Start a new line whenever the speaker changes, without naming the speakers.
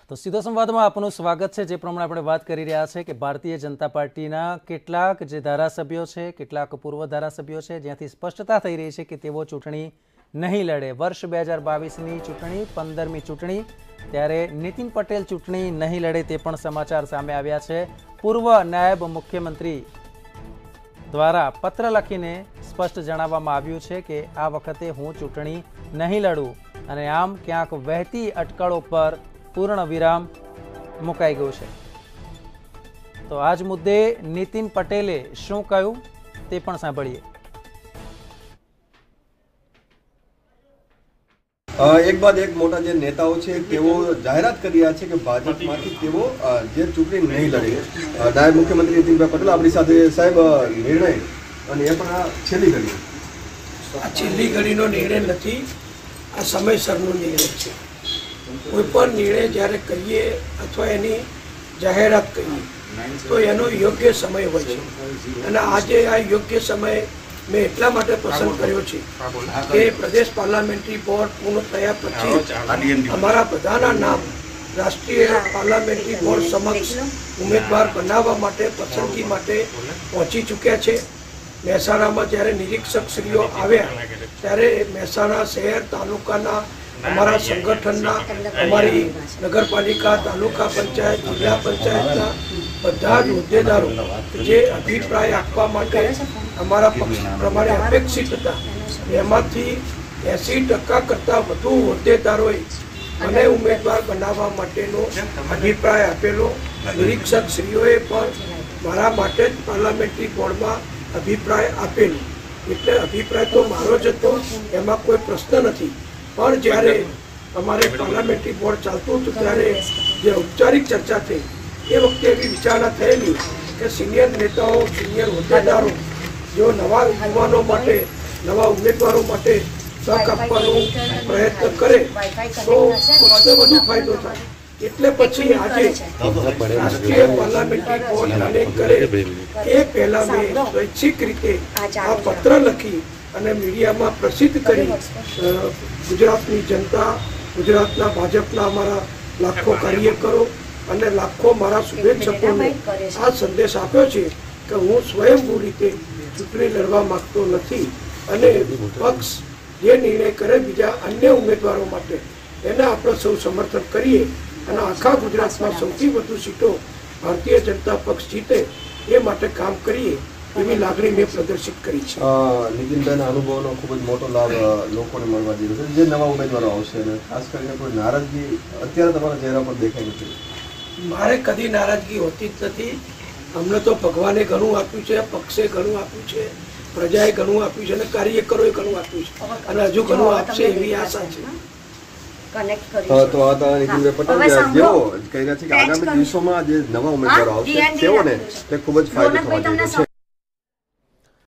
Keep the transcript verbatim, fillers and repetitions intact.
તો સીધો સંવાદમાં આપનું સ્વાગત છે। જે પ્રમાણે આપણે વાત કરી રહ્યા છે કે ભારતીય જનતા પાર્ટીના કેટલાક જે ધારાસભ્યો છે, કેટલાક પૂર્વ ધારાસભ્યો છે, જ્યાંથી સ્પષ્ટતા થઈ રહી છે કે તેઓ ચૂંટણી નહીં લડે। વર્ષ બે હજાર બાવીસની ચૂંટણી, પંદરમી ચૂંટણી, ત્યારે નીતિન પટેલ ચૂંટણી નહીં લડે તે પણ સમાચાર સામે આવ્યા છે। પૂર્વ નાયબ મુખ્યમંત્રી દ્વારા પત્ર લખીને સ્પષ્ટ જણાવવામાં આવ્યું છે કે આ વખતે હું ચૂંટણી નહીં લડું અને આમ ક્યાંક વહેતી અટકળો પર પૂર્ણ વિરામ મુકાઈ ગયું છે। તો આજ મુદ્દે નીતિન પટેલે શું કહ્યું તે પણ સાંભળીએ।
એક બાદ એક મોટા જે નેતાઓ છે તેઓ જાહેરાત કરી રહ્યા છે કે ભાજપમાંથી તેઓ જે ચૂંટણી નહીં લડે। નાયબ મુખ્યમંત્રી નીતિનભાઈ પટેલ આપણી સાથે। સાહેબ, નિર્ણય અને એ પણ આ છેલ્લી ઘડી,
આ છેલ્લી ઘડીનો નિર્ણય નથી, આ સમયસરનો નિર્ણય છે। કોઈ પણ નિર્ણય જ્યારે કરીએ અથવા એની જાહેરાત કરીએ તો એનો યોગ્ય સમય હોય છે અને આજે આ યોગ્ય સમય મેં એટલા માટે પસંદ કર્યો છે કે પ્રદેશ પાર્લામેન્ટરી બોર્ડ પૂર્ણ થયા પછી અમારા બધાના નામ રાષ્ટ્રીય પાર્લામેન્ટરી બોર્ડ સમક્ષ ઉમેદવાર બનાવવા માટે પસંદગી માટે પહોંચી ચૂક્યા છે। મહેસાણામાં જ્યારે નિરીક્ષકશ્રીઓ આવ્યા ત્યારે મહેસાણા શહેર તાલુકાના અમારા સંગઠનના, અમારી નગરપાલિકા, તાલુકા પંચાયત, જિલ્લા પંચાયતના બધા જ હોદ્દેદારો જે અભિપ્રાય આપવા માટે અમારા પક્ષ પ્રમાણે અપેક્ષિત હતા, એમાંથી એંસી ટકા કરતાં વધુ હોદ્દેદારોએ મને ઉમેદવાર બનાવવા માટેનો અભિપ્રાય આપેલો। નિરીક્ષકશ્રીઓએ પણ મારા માટે જ પાર્લામેન્ટરી બોર્ડમાં અભિપ્રાય આપેલો, એટલે અભિપ્રાય તો મારો જ હતો, એમાં કોઈ પ્રશ્ન નથી। પણ જ્યારે અમારે પાર્લામેન્ટરી બોર્ડ ચાલતું હતું ત્યારે જે ઔપચારિક ચર્ચા થઈ એ વખતે એવી વિચારણા થયેલી કે સિનિયર નેતાઓ, સિનિયર હોદ્દેદારો જો નવા યુવાનો માટે, નવા ઉમેદવારો માટે તક આપવાનો પ્રયત્ન કરે તો પક્ષને વધુ ફાયદો થાય। એટલે પછી આજે રાષ્ટ્રીય પાર્લામેન્ટરી બોર્ડ નિર્ણય કરે એ પહેલા મેં સ્વૈચ્છિક રીતે આ પત્ર લખી અને મીડિયામાં પ્રસિદ્ધ કરી ગુજરાતની જનતા, ગુજરાતના ભાજપના અમારા લાખો કાર્યકરો અને લાખો મારા શુભેચ્છકોને આ સંદેશ આપ્યો છે કે હું સ્વયંભૂ રીતે ચૂંટણી લડવા માંગતો નથી અને પક્ષ જે નિર્ણય કરે બીજા અન્ય ઉમેદવારો માટે એને આપણે સૌ સમર્થન કરીએ અને આખા ગુજરાતમાં સૌથી વધુ સીટો ભારતીય જનતા પક્ષ જીતે એ માટે કામ કરીએ એવી લાગણી મેં પ્રદર્શિત કરી છે।
નીતિનભાઈના અનુભવનો ખૂબ જ મોટો લાભ લોકોને મળવા જઈ રહ્યો છે। જે નવા ઉમેદવારો આવશે અને ખાસ કરીને કોઈ નારાજગી અત્યારે તમારા ચહેરા પર દેખાઈ નથી?
મારે કદી નારાજગી હોતી જ નથી। અમને તો ભગવાને ઘણું આપ્યું છે, પક્ષે ઘણું આપ્યું છે, પ્રજાએ ઘણું આપ્યું છે અને કાર્યકરોએ ઘણું આપ્યું છે અને હજુ ઘણું આપશે એવી આશા છે।
તો આ હતા નીતિનભાઈ પટેલ, જેઓ કહી રહ્યા છે કે આગામી દિવસોમાં જે નવા ઉમેદવારો આવશે તેઓને તે ખૂબ જ ફાયદો થવા જઈ રહ્યો છે।